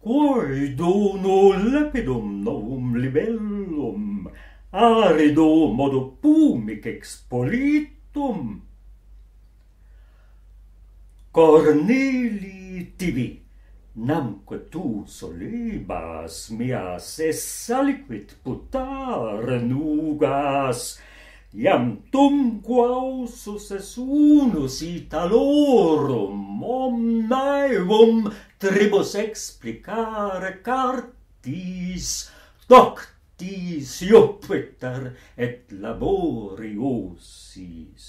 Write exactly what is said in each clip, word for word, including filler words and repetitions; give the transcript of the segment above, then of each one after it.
Coido lepidum novum libellum, arido modo pumic expolitum. Corneli tibi, namque tu solibas mias es aliquid putare nugas, iam tum quausus es unus italorum omnaevum tribus explicare cartis, doctis Jupiter et laboriosis.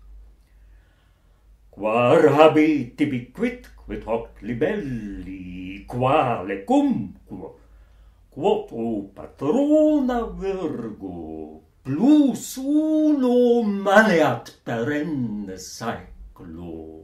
Quar habitibi quidquid hoc libelli, quale cumquo, quod o patrona virgo, plus uno maneat perenne saeclo.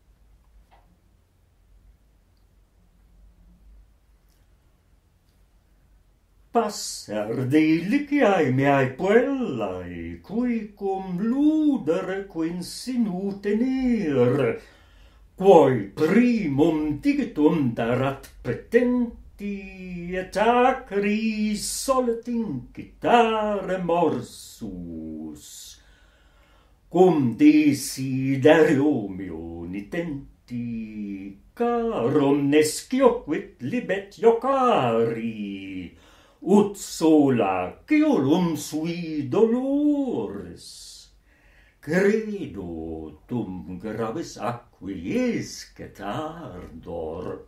Passer deliciae meae puellae, cui cum ludere quinsinut tenir, quae primum digitum darat petenti, et acris solet incitare morsus, cum desiderio meo nitenti, carum nescioquit libet iocari, ut sola ceolum sui dolores. Credo tum gravis aquiescet ardor.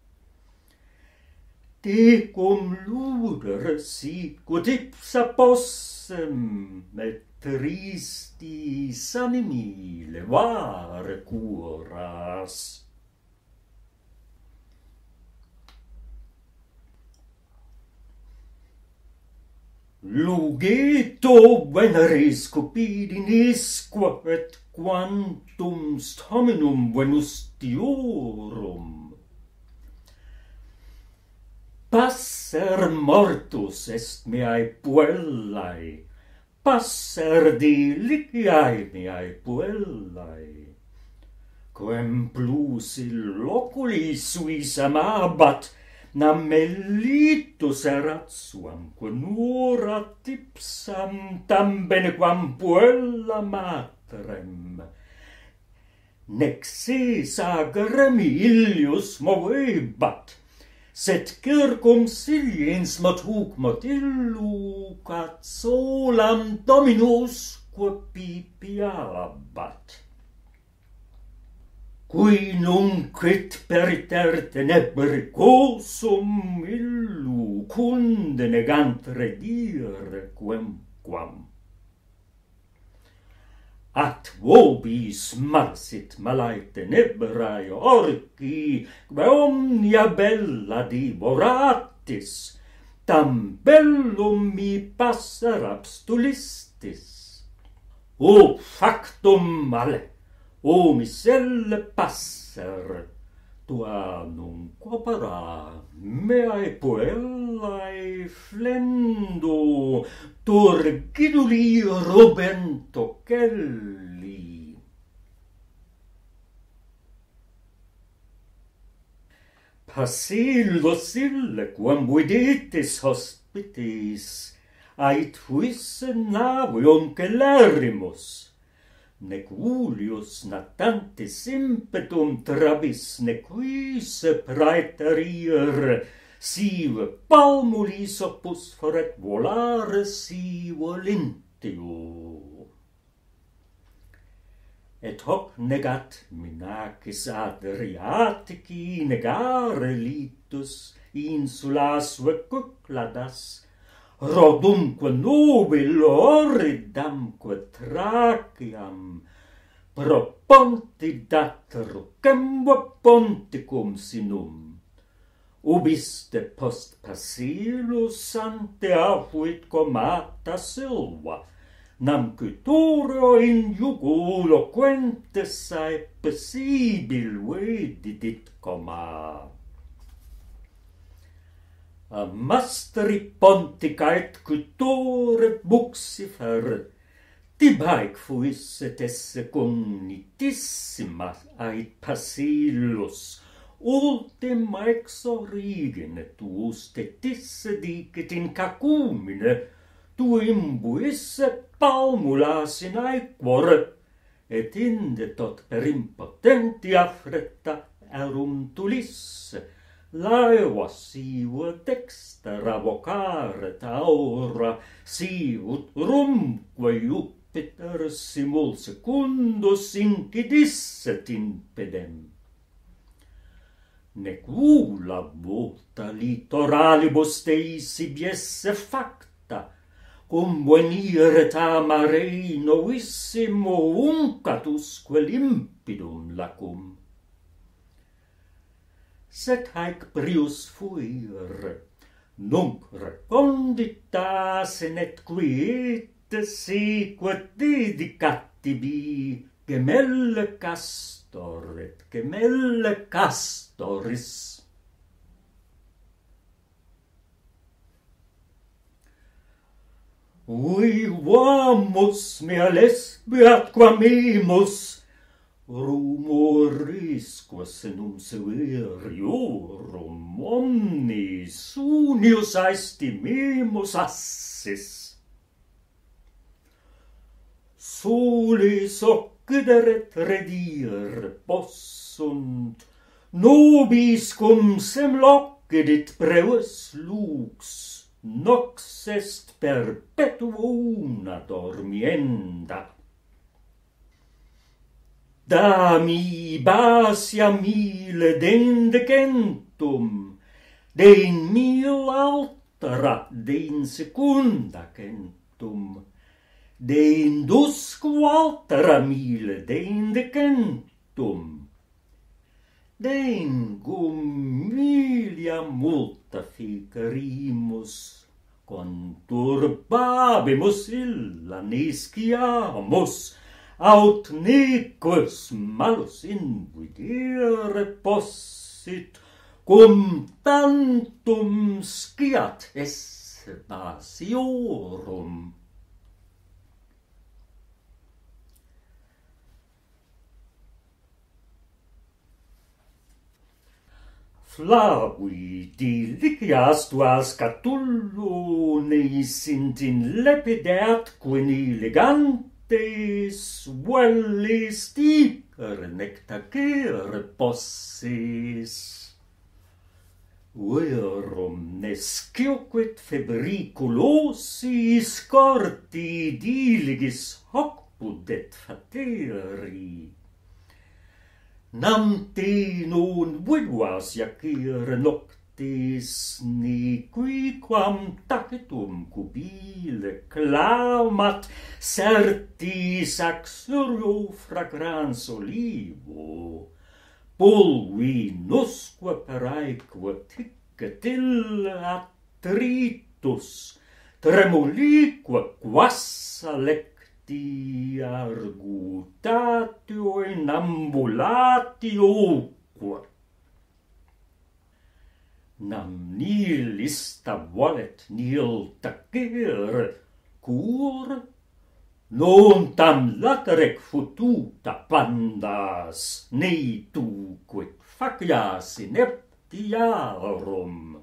Tecum ludere sicut ipsa possem, et tristis animi levare curas. Lugeto veneris cupidinisque et quantum hominum venustiorum. Passer mortus est meae puellae, passer deliciae meae puellae, quem plus illoculi suis amabat, nam mellitus erat suam quonurat ipsam tam bene quam puella matrem. Nec se sagrem illius movebat, sed circum siliens mot huc mot illucat solam dominus quo pipiabat. Qui nunquit periter tenebricosum illu cunde negant redire quemquam. At vobis marsit malae tenebrae orci, quae omnia bella divoratis, tam bellum mi passer abstulistis. O factum male! O miscelle passer, tua nunc opera meae puellae flendo, turgiduli robento celli. Passillos ille, quam videtis hospitis, ait fuisse navium celerimus, nec Julius natantis impetum trabis, nec vise praeterir, sive palmulis opus foret volare si volintio. Et hoc negat minacis Adriatici negare litus insulasve Cycladas, rodumque nobil horridamque Thraciam, proponti datero cemve ponticum sinum, ubiste post Passilus ante afuit comata silva, nam cutorio in jugulo quentes saepe sibil vedidit coma. Mastri ponticait cutore buxifer, tibaec fuisset esse cognitissima ait Pasillus, ultim exorigine tuus te tisse dicet in cacumine, tu imbuisse palmulas in aequor, et inde tot per impotenti affretta erum tulisse, laeva sivuit dextera vocaret aura, sivut rumque Jupiter simul secundus incidisset in pedem. Nec ulla volta litoralibus Deis ibiesse facta, cum venire ta marei novissimo uncatusque limpidum lacum. Sed haec prius fuire, nunc reponditas et quid siquet dedicatibi gemelle castor et gemelle castoris. Vivamus mea lesbiat quamimus, rumorisque senum severiorum omnis unius aestimimus assis. Solis occederet redire possunt, nobis cum semlocedit brevis lux, nox est perpetua una dormienda. Da mi basia mille dendecentum, de in mil altera, de in secunda centum, de in dusque altera mille dendecentum, de in cum milia multa ficerimus, conturbabimus illa nisciamus, aut nequus malus invidere possit, cum tantum sciat esse basiorum. Flavi dilicias tuas Catullo neis sint in lepidert quini legantes vellis dicer nectacere possis. Verum nescioquit febriculosi scorti diligis hoc pudet fateri. Nam te non viduas jacere noctis, ni quiquam tacitum cubile clamat, certis axurio fragrans olivo, pulvi nusque peraeque ticet ille attritus, tremulique quassa lecti argutatio in ambulatioque. Nam nil ista volet nil tacere, cur non tam laterec fututa pandas, nei tu quid facias ineptiarum.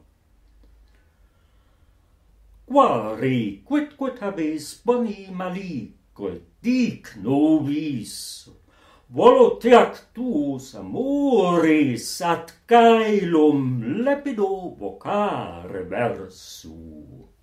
Quare quid habes boni malique, dic nobis, volute actus amoris at caelum lepido vocare versu.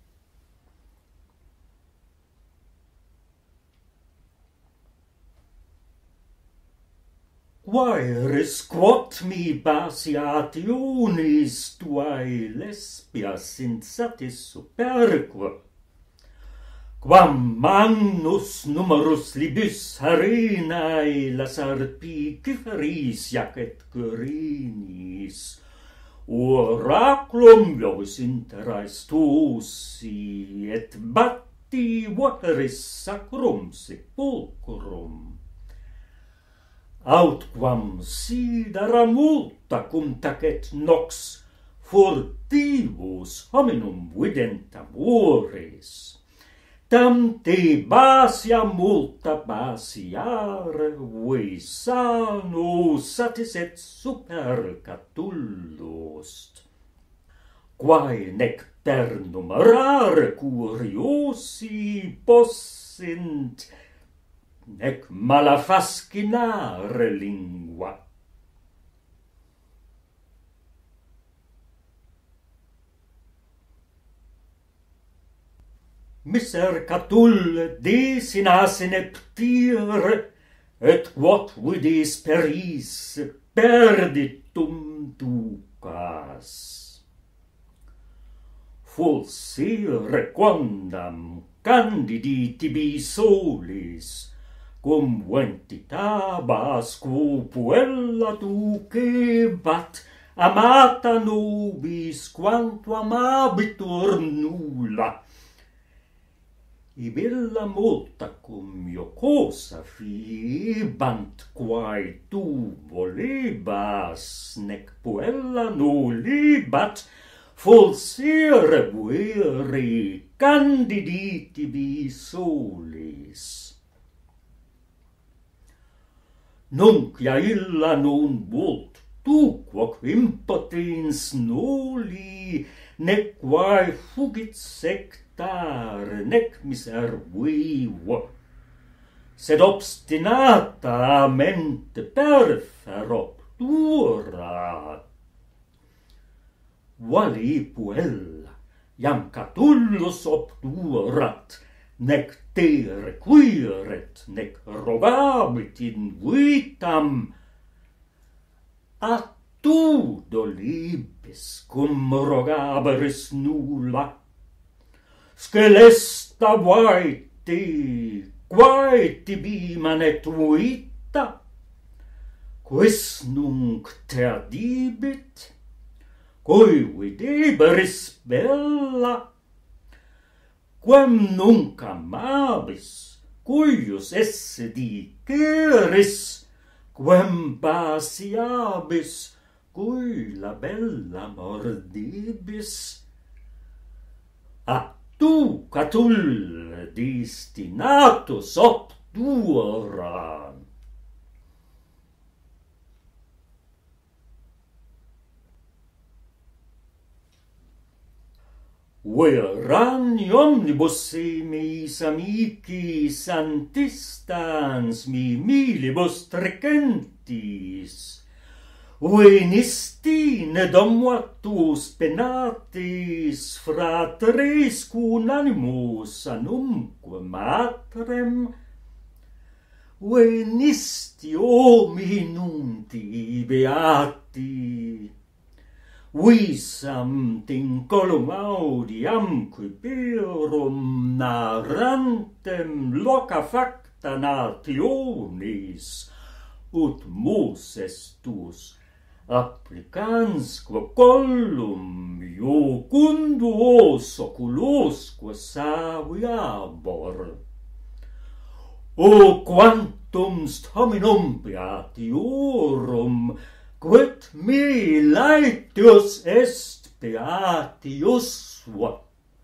Quaeris quod mi basiationis tuae lesbias insatis superque, quam magnus numerus libus harenae lasarpi ciferis jacet curinis, oraculum lovis interais tusi, et batti voteris sacrum sepulcrum. Aut quam sidera multa cum tacet nox furtivus hominum vident amores, Tam te basia multa basiare, vi sano satis et super catullust. Quae nec ternum rare curiosi possint, nec malafascinare lingua. Miser catulle desinas ineptire, et quod vidis peris perditum ducas. Fulsire quondam candidi tibi solis, cum ventitabas quo puella ducebat, amata nobis quanto amabitur nulla. Ibilla multa cum iocosa fibant, quae tu volebas, nec puella nullibat, fulsire vere candidi tibi solis. Nunc ia illa non vult tu quoc impotens noli, nec quae fugit sectare, nec miser vivo, sed obstinata mente perferop dura. Vali puella, iam catullus obdurat, nec te requiret, nec rogabit in vitam, a tu dolibis cum rogaberis nulla. Scelesta vaeti, quae tibi manet vita, quis nunc te adibit, cui videberis bella, quem nunc amabis, cuius esse diceris, quem pasiabis, cui la bella mordibis. A tu, catulle, destinatus obdura. Veran omnibus meis amicis antistans mi milibus tricentis, venisti ne domuatus penatis fratres cun animus anumque matrem, venisti hominunti beati, visam tincolum audiamque perum narrantem loca facta nationis, ut mus estus applicansque collum iucunduos oculosque saviabor. O quantum st hominum beatiorum, quid me laetius est beatius va.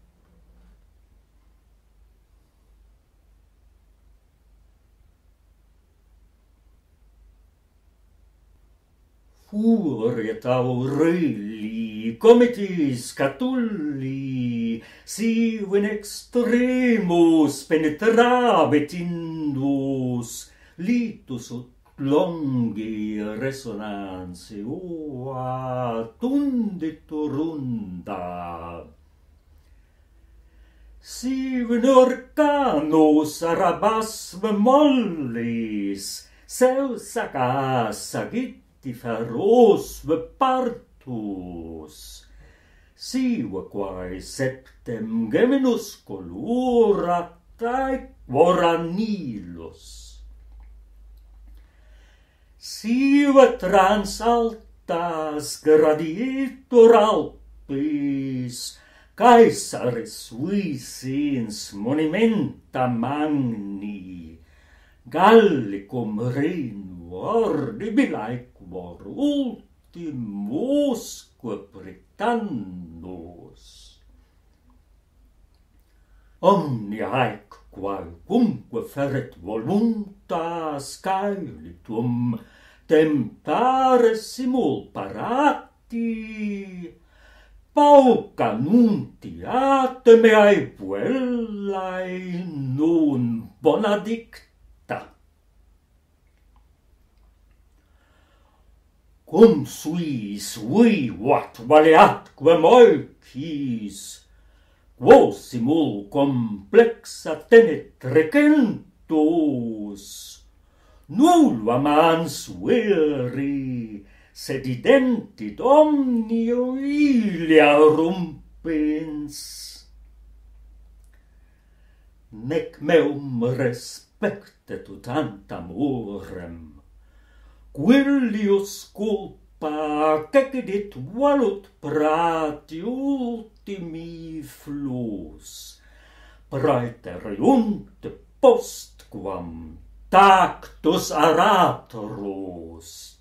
Furiet Aureli, comitis Catulli, si in extremus penetrabit indus, litus ut longi resonansi oa tunditurunda. Si in orcanus arabas mollis, seus sacas agit feros partus, sive quae septem geminus colorat aequora nilus, sive trans altas graditur Alpis, Caesaris visins monumenta magni, Gallicum regnum ordibilae quor ultimusque pretandus. omnia haec qualcunque feret voluntas caelitum temptare simul parati, pauca nuntiate meae puellae nun bona dicta. Cum suis vivat valeatque moecis, quo simul complexa tenet recentus, nulla mans veri, sed identit omnio ilia rumpens. Nec meum respectet ut tantam orem, quilius culpa cecedit valut prati ultimi flus, praeteriunt postquam tactus aratorus.